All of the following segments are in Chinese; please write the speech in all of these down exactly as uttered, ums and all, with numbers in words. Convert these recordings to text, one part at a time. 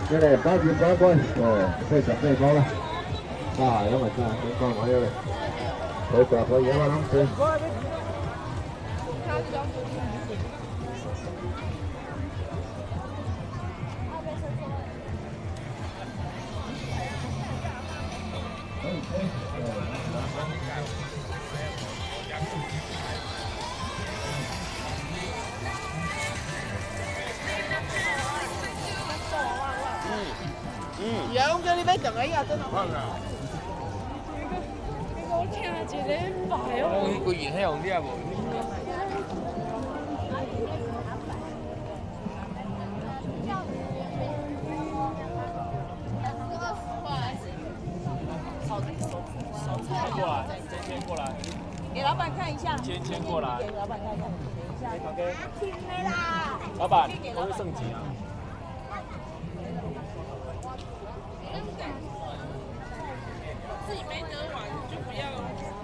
这个保险保管哦，四十八块啦。啊，有咪真係幾個位嘅？佢話佢嘢我諗住。 有嘅，你咩咁樣啊？真係。 我聽下住你擺啊！ 我個熱氣用啲啊喎。牵过来，先牵过来。 給老闆看一下。 先牵過來。 給老闆看一下。等一下。 OK。 停了啦。 老闆，我會升級啊。 自己沒得玩就不要。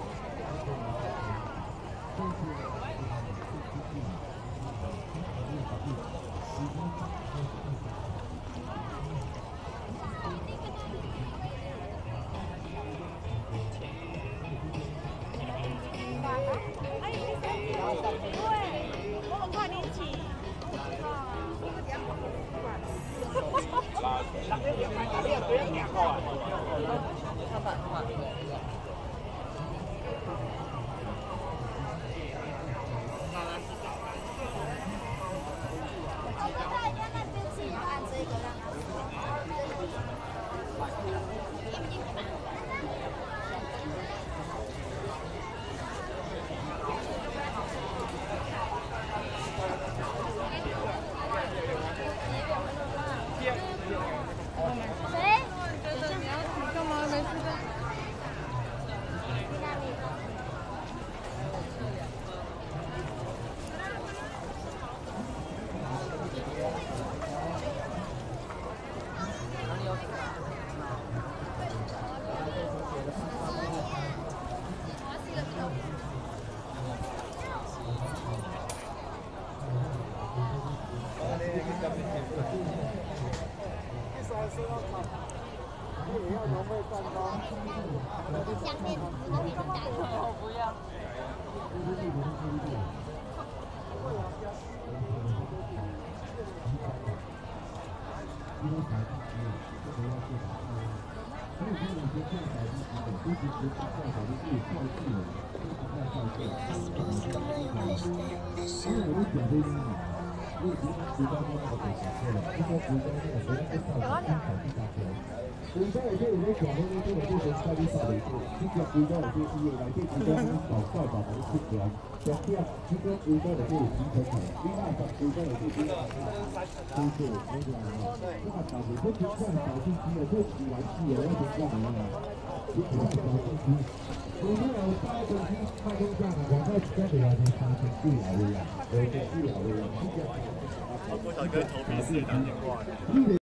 最早的这有咧，全部咧都係啲上街啲十嚟做，呢隻最多係啲醫藥嚟啲最多頭收就係啲出糧，隻啲呢個最多係啲市場頭，呢家十最多係啲啲最多嗰個，因為頭先都出真係頭先只係都自揾自有一種真係啊，呢個係頭先只，我都有包到啲開工真係，我都真係有啲三千豬油嘅人，有啲豬油嘅人，呢隻。我嗰頭跟頭皮是打電話。